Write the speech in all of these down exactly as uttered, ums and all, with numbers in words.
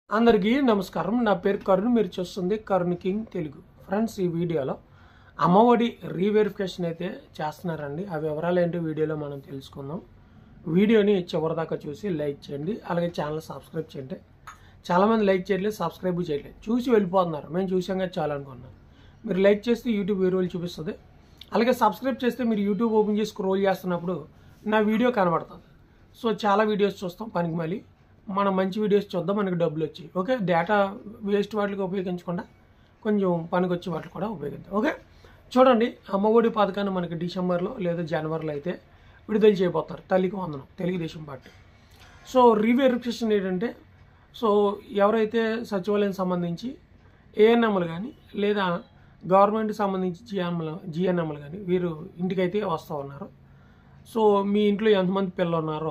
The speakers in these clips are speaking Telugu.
అందరికీ నమస్కారం. నా పేరు కరుణ్. మీరు చూస్తుంది కరుణ్ కింగ్ తెలుగు. ఫ్రెండ్స్, ఈ వీడియోలో అమ్మఒడి రీవెరిఫికేషన్ అయితే చేస్తున్నారండి. ఆ వివరాలు ఏంటో వీడియోలో మనం తెలుసుకుందాం. వీడియోని చివరిదాకా చూసి లైక్ చేయండి. అలాగే ఛానల్ సబ్స్క్రైబ్ చేయండి. చాలామంది లైక్ చేయట్లేదు, సబ్స్క్రైబ్ చేయట్లేదు, చూసి వెళ్ళిపోతున్నారు. మేము చూసాం కదా చాలా అనుకున్నాం. మీరు లైక్ చేస్తే యూట్యూబ్ వీడియోలు చూపిస్తుంది. అలాగే సబ్స్క్రైబ్ చేస్తే మీరు యూట్యూబ్ ఓపెన్ చేసి స్క్రోల్ చేస్తున్నప్పుడు నా వీడియో కనబడుతుంది. సో చాలా వీడియోస్ చూస్తాం పనికి మళ్ళీ మనం మంచి వీడియోస్ చూద్దాం, మనకి డబ్బులు వచ్చాయి. ఓకే, డేటా వేస్ట్ వాటికి ఉపయోగించకుండా కొంచెం పనికి వచ్చే వాటికి కూడా ఉపయోగిద్దాం. ఓకే, చూడండి, అమ్మఒడి పథకాన్ని మనకి డిసెంబర్లో లేదా జనవరిలో అయితే విడుదల చేయబోతారు. తల్లికి వందనం, తెలుగుదేశం పార్టీ. సో రీవెరిఫికేషన్ ఏంటంటే, సో ఎవరైతే సచివాలయం సంబంధించి ఏఎన్ఎంలు కానీ లేదా గవర్నమెంట్కి సంబంధించి జిఎంలు జిఎన్ఎంలు కానీ వీరు ఇంటికైతే వస్తూ ఉన్నారు. సో మీ ఇంట్లో ఎంతమంది పిల్లలు ఉన్నారో,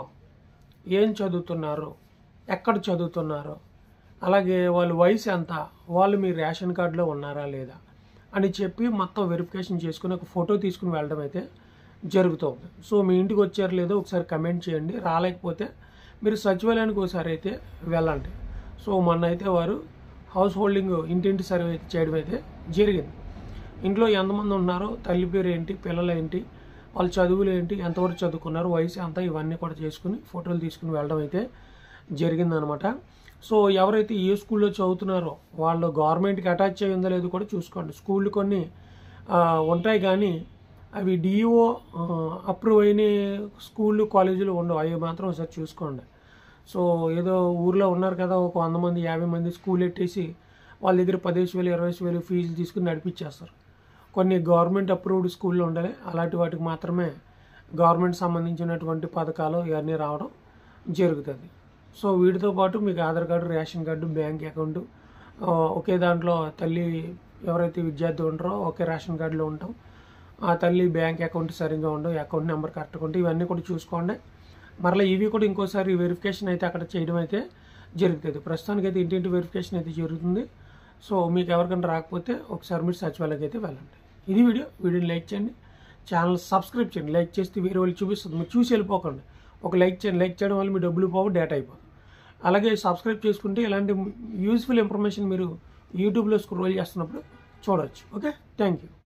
ఏం చదువుతున్నారో, ఎక్కడ చదువుతున్నారో, అలాగే వాళ్ళ వయసు ఎంత, వాళ్ళు మీ రేషన్ కార్డులో ఉన్నారా లేదా అని చెప్పి మొత్తం వెరిఫికేషన్ చేసుకుని ఒక ఫోటో తీసుకుని వెళ్ళడం అయితే జరుగుతుంది. సో మీ ఇంటికి వచ్చారు లేదో ఒకసారి కమెంట్ చేయండి. రాలేకపోతే మీరు సచివాలయానికి ఒకసారి అయితే వెళ్ళండి. సో మొన్న అయితే వారు హౌస్ హోల్డింగ్ ఇంటింటి సర్వే అయితే చేయడం అయితే జరిగింది. ఇంట్లో ఎంతమంది ఉన్నారో, తల్లి పేరు ఏంటి, పిల్లలు ఏంటి, వాళ్ళ చదువులు ఏంటి, ఎంతవరకు చదువుకున్నారు, వయసు ఎంత, ఇవన్నీ కూడా చేసుకుని ఫోటోలు తీసుకుని వెళ్ళడం అయితే జరిగిందనమాట. సో ఎవరైతే ఏ స్కూల్లో చదువుతున్నారో వాళ్ళు గవర్నమెంట్కి అటాచ్ అయ్యి ఉందో లేదో కూడా చూసుకోండి. స్కూళ్ళు కొన్ని ఉంటాయి కానీ అవి డిఈఓ అప్రూవ్ అయిన స్కూళ్ళు కాలేజీలు ఉండవు. అవి మాత్రం ఒకసారి చూసుకోండి. సో ఏదో ఊర్లో ఉన్నారు కదా, ఒక వంద మంది యాభై మంది స్కూల్ ఎట్టేసి వాళ్ళ దగ్గర పదిహేను వేలు ఇరవై వేలు ఫీజులు తీసుకుని నడిపించేస్తారు. కొన్ని గవర్నమెంట్ అప్రూవ్డ్ స్కూల్లో ఉండాలి. అలాంటి వాటికి మాత్రమే గవర్నమెంట్ సంబంధించినటువంటి పథకాలు ఇవన్నీ రావడం జరుగుతుంది. సో వీటితో పాటు మీకు Aadhaar card, ration card, bank account ఒకే దాంట్లో తల్లి ఎవరైతే విద్యార్థి ఉంటారో ఒకే రేషన్ కార్డులో ఉంటాం. ఆ తల్లి బ్యాంక్ అకౌంట్ సరిగ్గా ఉండవు, అకౌంట్ నెంబర్ కరెక్ట్గా ఉంటే ఇవన్నీ కూడా చూసుకోండి. మరలా ఇవి కూడా ఇంకోసారి వెరిఫికేషన్ అయితే అక్కడ చేయడం అయితే జరుగుతుంది. ప్రస్తుతానికి అయితే ఇంటింటి వెరిఫికేషన్ అయితే జరుగుతుంది. సో మీకు ఎవరికైనా రాకపోతే ఒకసారి మీరు సచివాలయకి అయితే వెళ్ళండి. ఇది వీడియో. వీడియోని లైక్ చేయండి, ఛానల్ సబ్స్క్రైబ్ చేయండి. లైక్ చేస్తే వేరే వాళ్ళు చూపిస్తుంది, మీరు చూసి వెళ్ళిపోకండి. ఒక లైక్ చేయండి. లైక్ చేయడం వల్ల మీ డబ్బులు పోవు, డేటా అయిపోతుంది. అలాగే సబ్స్క్రైబ్ చేసుకుంటే ఇలాంటి యూస్ఫుల్ ఇన్ఫర్మేషన్ మీరు యూట్యూబ్లో స్క్రోల్ చేస్తున్నప్పుడు చూడవచ్చు. Okay, thank you.